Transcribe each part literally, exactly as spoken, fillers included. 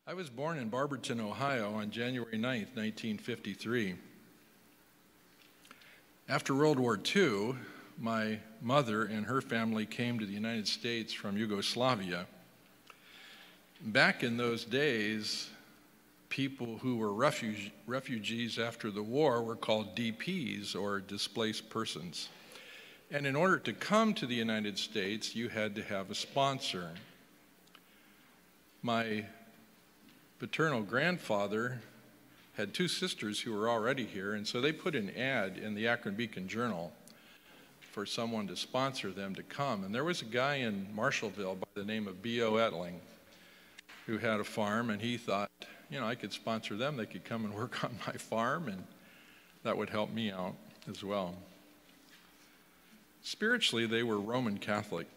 I was born in Barberton, Ohio on January ninth, nineteen fifty-three. After World War Two, my mother and her family came to the United States from Yugoslavia. Back in those days, people who were refuge, refugees after the war were called D Ps, or displaced persons. And in order to come to the United States, you had to have a sponsor. My paternal grandfather had two sisters who were already here, and so they put an ad in the Akron Beacon Journal for someone to sponsor them to come. And there was a guy in Marshallville by the name of B O Etling who had a farm, and he thought, you know, I could sponsor them, they could come and work on my farm, and that would help me out as well. Spiritually, they were Roman Catholic.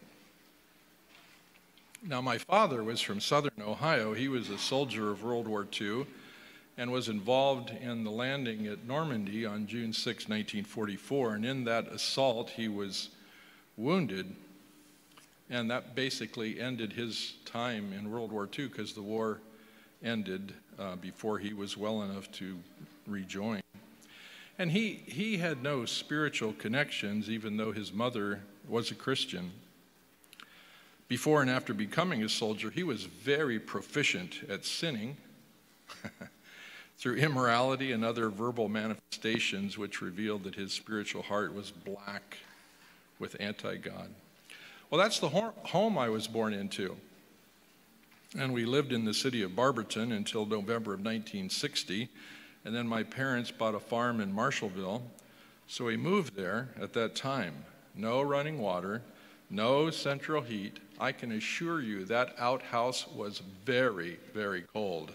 Now, my father was from southern Ohio. He was a soldier of World War Two and was involved in the landing at Normandy on June sixth, nineteen forty-four. And in that assault, he was wounded. And that basically ended his time in World War Two because the war ended uh, before he was well enough to rejoin. And he, he had no spiritual connections, even though his mother was a Christian. Before and after becoming a soldier, he was very proficient at sinning through immorality and other verbal manifestations, which revealed that his spiritual heart was black with anti-God. Well, that's the home I was born into. And we lived in the city of Barberton until November of nineteen sixty. And then my parents bought a farm in Marshallville. So we moved there at that time. No running water, no central heat. I can assure you that outhouse was very, very cold.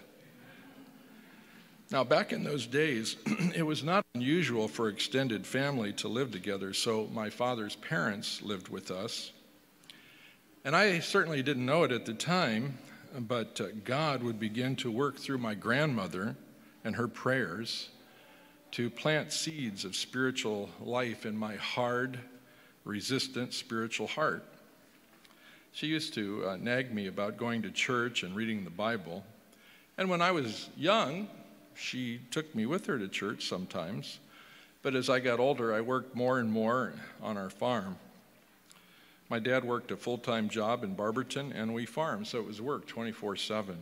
Now, back in those days, it was not unusual for extended family to live together, so my father's parents lived with us. And I certainly didn't know it at the time, but uh, God would begin to work through my grandmother and her prayers to plant seeds of spiritual life in my hard, resistant spiritual heart. She used to uh, nag me about going to church and reading the Bible. And when I was young, she took me with her to church sometimes. But as I got older, I worked more and more on our farm. My dad worked a full-time job in Barberton, and we farmed, so it was work twenty-four seven.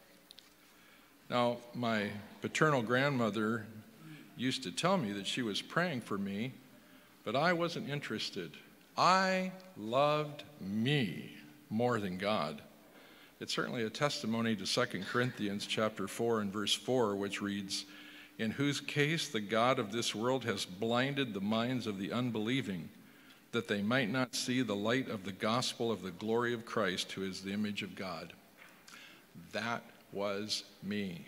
Now, my paternal grandmother used to tell me that she was praying for me, but I wasn't interested. I loved me more than God. It's certainly a testimony to Second Corinthians chapter four and verse four, which reads, "In whose case the God of this world has blinded the minds of the unbelieving, that they might not see the light of the gospel of the glory of Christ, who is the image of God." That was me.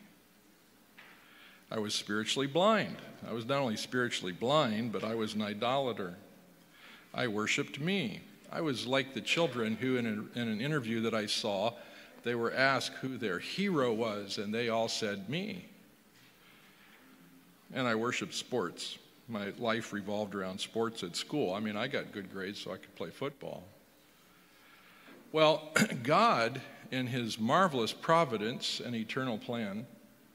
I was spiritually blind. I was not only spiritually blind, but I was an idolater. I worshiped me. I was like the children who, in, a, in an interview that I saw, they were asked who their hero was, and they all said me. And I worshiped sports. My life revolved around sports at school. I mean, I got good grades so I could play football. Well, God, in his marvelous providence and eternal plan,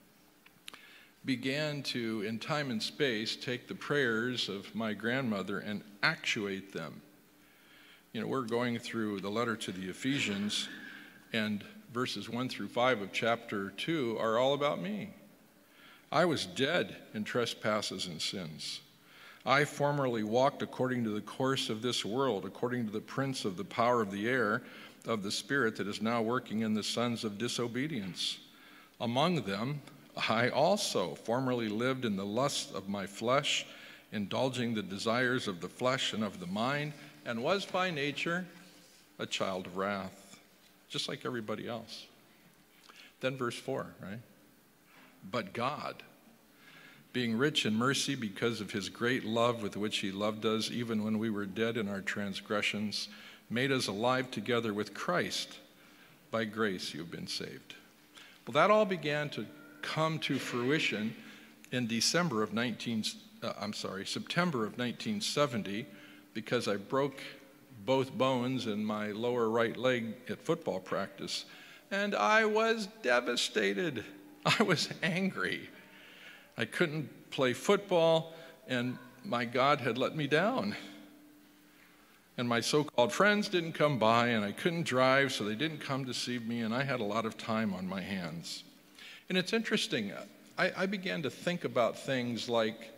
began to, in time and space, take the prayers of my grandmother and actuate them. You know, we're going through the letter to the Ephesians, and verses one through five of chapter two are all about me. I was dead in trespasses and sins. I formerly walked according to the course of this world, according to the prince of the power of the air, of the spirit that is now working in the sons of disobedience. Among them, I also formerly lived in the lust of my flesh, indulging the desires of the flesh and of the mind, and was by nature a child of wrath, just like everybody else. Then verse four, right? But God, being rich in mercy because of his great love with which he loved us, even when we were dead in our transgressions, made us alive together with Christ. By grace you have been saved. Well, that all began to come to fruition in December of nineteen, uh, I'm sorry, September of nineteen seventy, because I broke both bones in my lower right leg at football practice. And I was devastated. I was angry. I couldn't play football, and my God had let me down. And my so-called friends didn't come by, and I couldn't drive, so they didn't come to see me, and I had a lot of time on my hands. And it's interesting. I, I began to think about things like,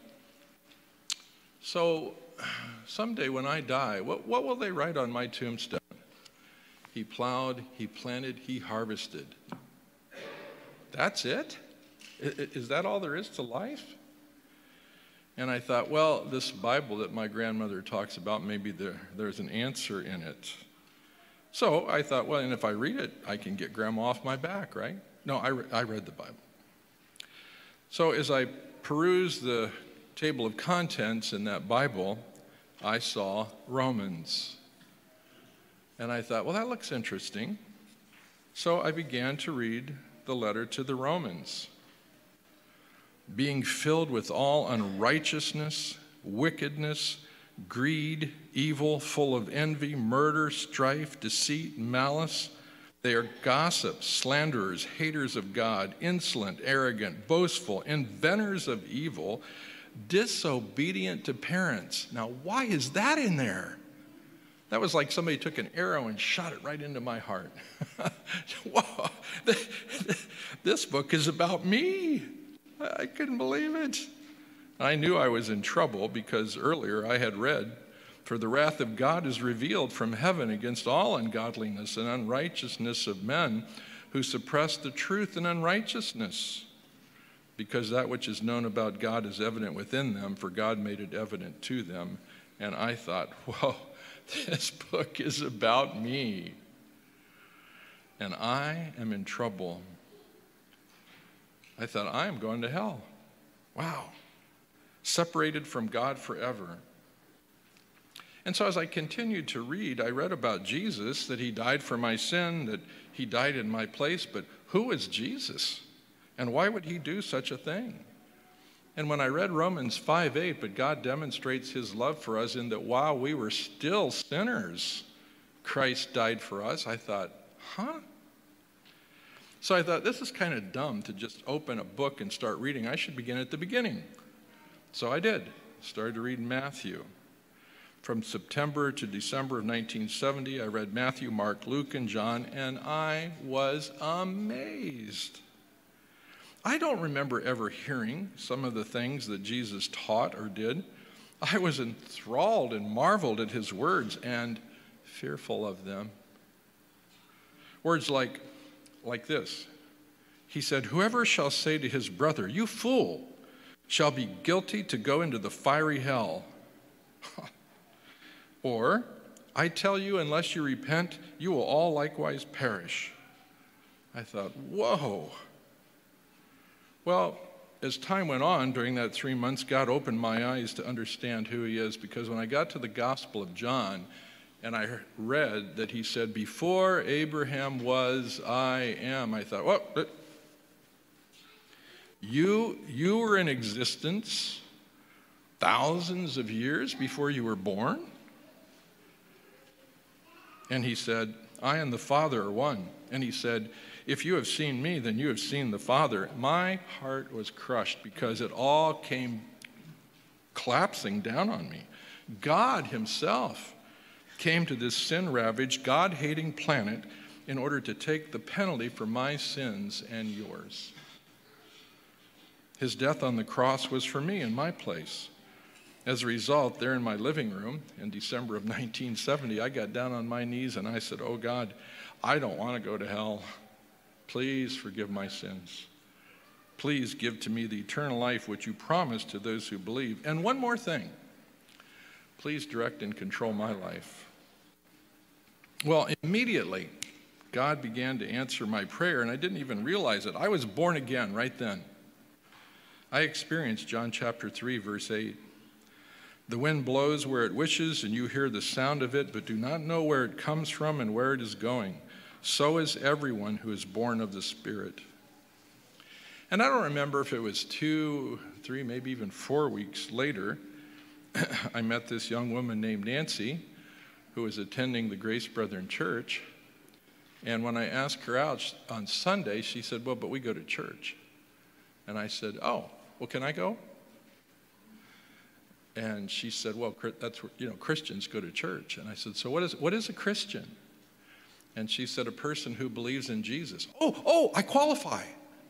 so someday when I die, what, what will they write on my tombstone? He plowed, he planted, he harvested. That's it? Is that all there is to life? And I thought, well, this Bible that my grandmother talks about, maybe there, there's an answer in it. So I thought, well, and if I read it, I can get Grandma off my back, right? No, I, re- I read the Bible. So as I perused the table of contents in that Bible, I saw Romans. And I thought, well, that looks interesting. So I began to read the letter to the Romans. Being filled with all unrighteousness, wickedness, greed, evil, full of envy, murder, strife, deceit, malice. They are gossips, slanderers, haters of God, insolent, arrogant, boastful, inventors of evil, disobedient to parents. Now, why is that in there? That was like somebody took an arrow and shot it right into my heart. Whoa, this book is about me. I couldn't believe it. I knew I was in trouble because earlier I had read, "For the wrath of God is revealed from heaven against all ungodliness and unrighteousness of men who suppress the truth in unrighteousness, because that which is known about God is evident within them, for God made it evident to them." And I thought, whoa, this book is about me. And I am in trouble. I thought, I am going to hell. Wow. Separated from God forever. And so as I continued to read, I read about Jesus, that he died for my sin, that he died in my place. But who is Jesus? And why would he do such a thing? And when I read Romans five eight, but God demonstrates his love for us in that while we were still sinners, Christ died for us, I thought, huh? So I thought, this is kind of dumb to just open a book and start reading. I should begin at the beginning. So I did. Started to read Matthew. From September to December of nineteen seventy, I read Matthew, Mark, Luke, and John, and I was amazed. I don't remember ever hearing some of the things that Jesus taught or did. I was enthralled and marveled at his words and fearful of them. Words like, like this. He said, "Whoever shall say to his brother, 'You fool,' shall be guilty to go into the fiery hell." Or, "I tell you, unless you repent, you will all likewise perish." I thought, whoa. Well, as time went on during that three months, God opened my eyes to understand who he is, because when I got to the Gospel of John and I read that he said, "Before Abraham was, I am," I thought, well, you, you were in existence thousands of years before you were born? And he said, "I and the Father are one." And he said, "If you have seen me, then you have seen the Father." My heart was crushed because it all came collapsing down on me. God himself came to this sin-ravaged, God-hating planet in order to take the penalty for my sins and yours. His death on the cross was for me in my place. As a result, there in my living room in December of nineteen seventy, I got down on my knees and I said, "Oh God, I don't want to go to hell. Please forgive my sins. Please give to me the eternal life which you promised to those who believe. And one more thing, please direct and control my life." Well, immediately, God began to answer my prayer, and I didn't even realize it. I was born again right then. I experienced John chapter three, verse eight. "The wind blows where it wishes, and you hear the sound of it, but do not know where it comes from and where it is going. So is everyone who is born of the Spirit." And I don't remember if it was two, three, maybe even four weeks later, I met this young woman named Nancy, who was attending the Grace Brethren Church. And when I asked her out on Sunday, she said, well, but we go to church. And I said, oh, well, can I go? And she said, well, that's where, you know, Christians go to church. And I said, so what is, what is a Christian? And she said, a person who believes in Jesus. Oh, oh, I qualify.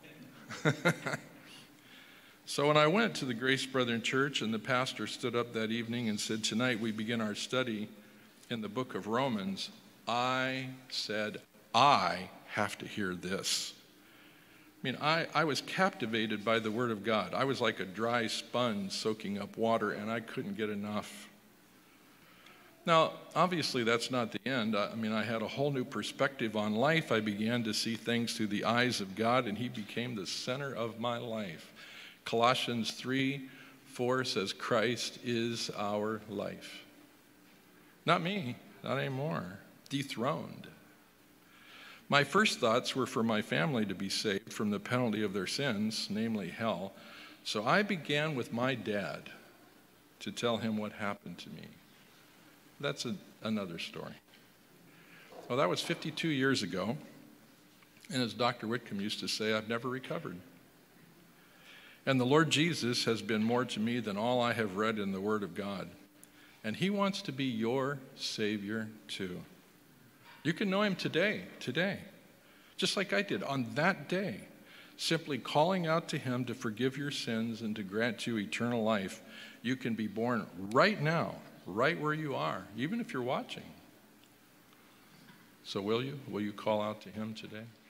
So when I went to the Grace Brethren Church, and the pastor stood up that evening and said, tonight we begin our study in the book of Romans, I said, I have to hear this. I mean, I, I was captivated by the Word of God. I was like a dry sponge soaking up water, and I couldn't get enough. Now, obviously, that's not the end. I mean, I had a whole new perspective on life. I began to see things through the eyes of God, and He became the center of my life. Colossians three four says, Christ is our life. Not me, not anymore. Dethroned. My first thoughts were for my family to be saved from the penalty of their sins, namely hell. So I began with my dad to tell him what happened to me. That's a, another story. Well, that was fifty-two years ago. And as Doctor Whitcomb used to say, I've never recovered. And the Lord Jesus has been more to me than all I have read in the Word of God. And He wants to be your Savior too. You can know Him today, today, just like I did on that day, simply calling out to Him to forgive your sins and to grant you eternal life. You can be born right now, right where you are, even if you're watching. So will you? Will you call out to Him today?